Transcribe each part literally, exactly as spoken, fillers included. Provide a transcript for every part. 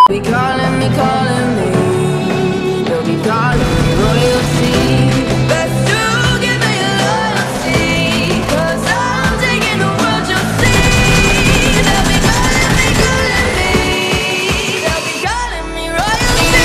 Be calling me, calling me. They'll be calling me royalty. Best to give me loyalty, 'cause I'm taking the world, you'll see. They'll be calling me, calling me. They'll be calling me royalty.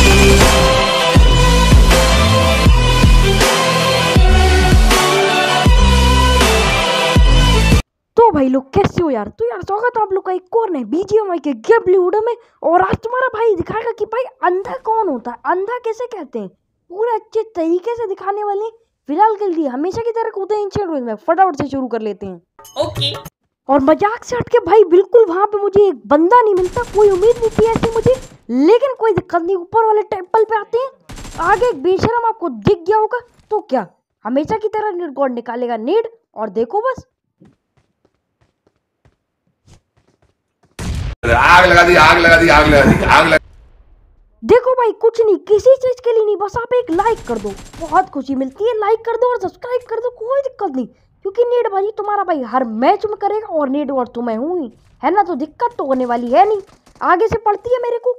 तो भाई लोग कैसे हो यार। तो यार स्वागत है आप लोग का एक और नए बीजीएमआई के गेम प्ले वीडियो में। और आज तुम्हारा भाई दिखाएगा कि भाई अंधा कौन होता है, अंधा कैसे कहते हैं, पूरे अच्छे तरीके से दिखाने वाले। फिलहाल के लिए हमेशा की तरह कूदे एंशिएंट रूइंस में फटाफट से शुरू कर लेते हैं। ओके और मजाक से हटके भाई बिल्कुल वहां पे मुझे एक बंदा नहीं मिलता, कोई उम्मीद नहीं थी ऐसी मुझे, लेकिन कोई दिक्कत नहीं। ऊपर वाले टेंपल पे आते हैं, आगे एक बेशरम आपको दिख गया होगा तो क्या, हमेशा की तरह नीड गॉड निकालेगा नीड। और देखो बस आग लगा दी आग लगा दी आग लगा दी आग लगा। देखो भाई कुछ नहीं, किसी चीज के लिए नहीं, बस आप एक लाइक कर दो, बहुत खुशी मिलती है। लाइक कर दो और सब्सक्राइब कर दो, कोई दिक्कत नहीं, क्योंकि नीड भाई तुम्हारा भाई हर मैच में करेगा और नीड और तो मैं हूँ ही, है ना, तो दिक्कत तो होने वाली है नहीं। आगे से पड़ती है मेरे को।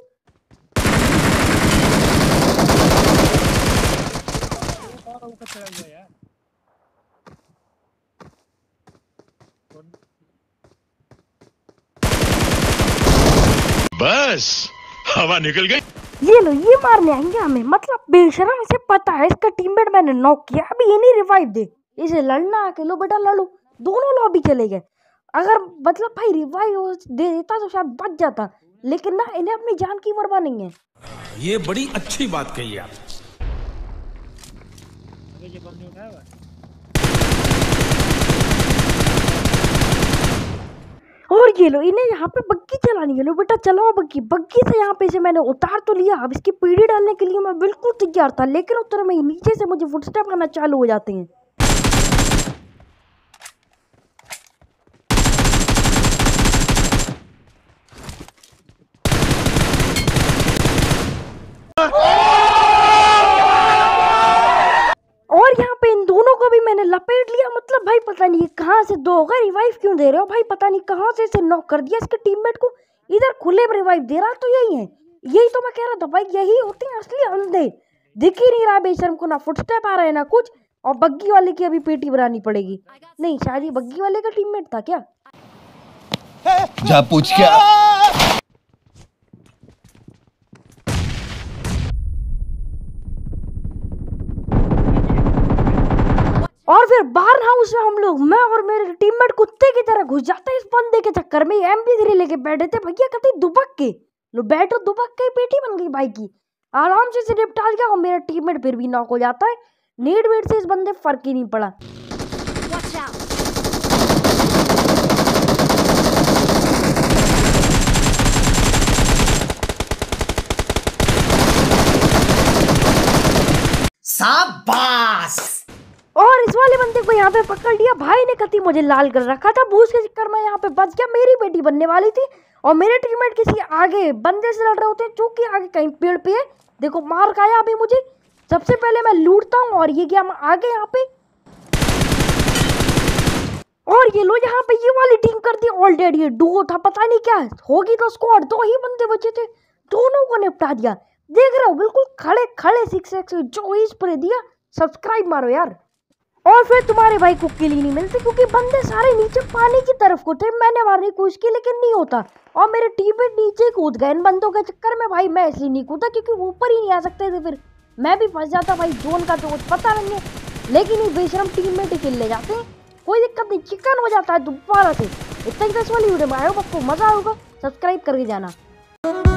बस हवा निकल गई। ये लो, ये मारने आएंगे हमें, मतलब बेशरम इसे पता है इसका टीममेट मैंने नॉक किया, अभी ये नहीं रिवाइव दे, इसे लड़ना आके लो बेटा लड़ो। दोनों लॉबी चले गए, अगर मतलब भाई रिवाइव दे देता तो शायद बच जाता, लेकिन ना इन्हें अपनी जान की परवाह नहीं है। ये बड़ी अच्छी बात कही आप। और ये लो, इन्हें यहाँ पे बग्गी चलानी है, लो बेटा चलाओ बग्गी। बग्गी से यहाँ पे से मैंने उतार तो लिया, अब इसकी पीढ़ी डालने के लिए मैं बिल्कुल तैयार था, लेकिन उतर में नीचे से मुझे फुटस्टेप आना चालू हो जाते हैं। और यहाँ पे इन दोनों को भी मैंने लपेट लिया, मतलब भाई पता नहीं कहाँ से दो गए, रिवाइव क्यों दे रहे हो भाई, पता नहीं कहाँ से इसे नॉक कर दिया इसके टीममेट को, इधर खुले में रिवाइव दे रहा, तो यही है, यही तो मैं कह रहा था भाई, यही होते हैं असली अंधे। दिख ही नहीं रहा बेशर्म को, ना फुटस्टेप आ रहा है ना कुछ। और बग्गी वाले की अभी पेटी बनानी पड़ेगी, नहीं शायद ये बग्गी वाले का टीममेट था क्या। जा पूछ क्या। और फिर बाहर हाउस में हम लोग, मैं और मेरे टीममेट कुत्ते की तरह घुस जाते हैं इस बंदे के चक्कर में। एम पी थ्री लेके बैठे थे भैया, कहते दुबक के लो बैठो, दुबक के पेटी बन गई भाई की, आराम से इसे निपटा दिया। और मेरा टीममेट फिर भी नॉक हो जाता है, नीड वेट से इस बंदे फर्क ही नहीं पड़ा। शाबाश। और इस वाले बंदे को यहाँ पे पकड़ लिया, भाई ने कति मुझे लाल कर रखा था, बूस के चक्कर में यहाँ पे बच गया, मेरी बेटी बनने वाली थी। और मेरे टीममेट किसी आगे बंदे से लड़ रहे होते हैं, चूंकि आगे कहीं पेड़ पे है। देखो मार खाया अभी मुझे, सबसे पहले मैं लूटता हूँ और ये गया आगे यहाँ पे। और ये लो यहाँ पे ये वाली टीम कर दी ऑलरेडी, ये डुओ था, पता नहीं क्या होगी तो स्क्वाड, दो ही बंदे बचे थे, दोनों को निपटा दिया। देख रहे हो बिल्कुल खड़े खड़े सिक्स एक्स जो इस पर दिया। सब्सक्राइब मारो यार। और फिर तुम्हारे भाई को किल ही नहीं मिलती, क्योंकि बंदे सारे नीचे पानी की तरफ को थे, मैंने मारने की कोशिश की लेकिन नहीं होता, और मेरे टीममेट नीचे कूद गए इन बंदों के चक्कर में। भाई मैं इसलिए नहीं कूदा क्योंकि ऊपर ही नहीं आ सकते थे, फिर मैं भी फंस जाता भाई, जोन का तो कुछ पता नहीं है, लेकिन ये बेशरम टीममेट ही किल ले जाते हैं, कोई दिक्कत नहीं, चिकन हो जाता है दोबारा से। इतना ही दस वाली वीडियो में आए हो, आपको मजा आएगा, सब्सक्राइब करके जाना।